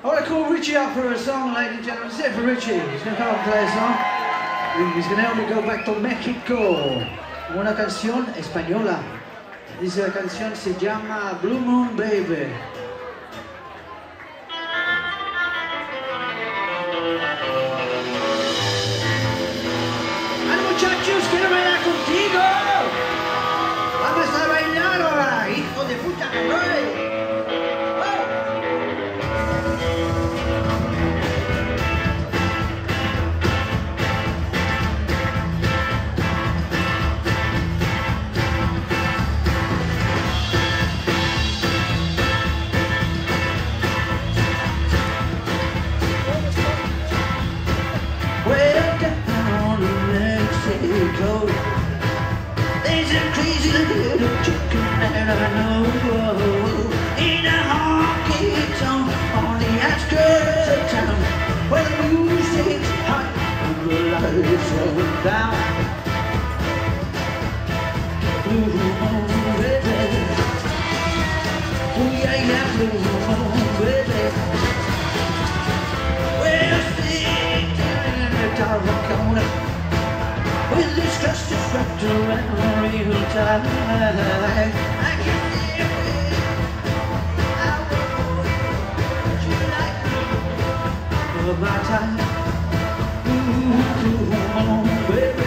I want to call Richie up for a song, ladies and gentlemen. Sit for Richie. He's going to come up and play a song. He's going to help me go back to Mexico. Una canción española. Dice la canción se llama Blue Moon Baby. ¡Ay, muchachos, quiero bailar contigo! ¡Vamos a bailar ahora, hijo de puta que soy! There's a crazy little chicken that I know in a honky tonk on the outskirts of town, where the music's hot and the lights are down. Blue moon baby, oh yeah yeah, blue moon baby. We're sitting in the dark corner with this dress just wrapped around real tight. I can feel it. I want you like me for my time. Ooh, come on, baby.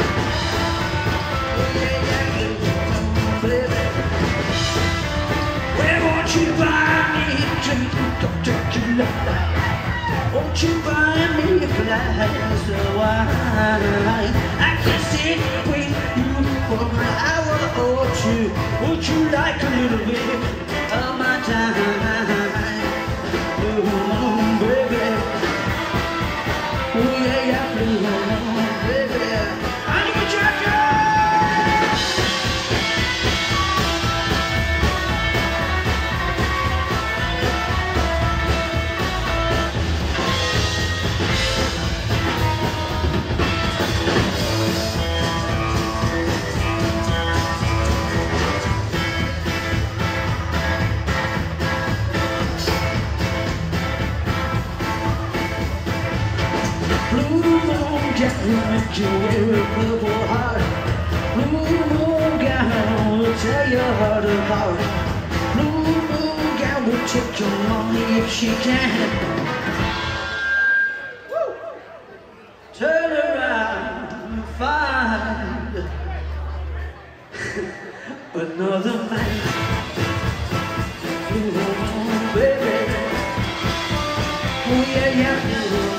Oh, yeah, yeah, come on, baby. Well, won't you buy me a drink of tequila? Won't you buy me a glass of wine? I can sit with you for an hour or two. Would you like a little bit of my time? Blue baby, oh yeah, yeah, blue baby. I'm a judge. Will make you wear a purple heart. Blue moon gown will tear your heart apart. Blue moon gown will take your money if she can. Woo! Turn around and find another man. Blue moon baby, oh yeah yeah.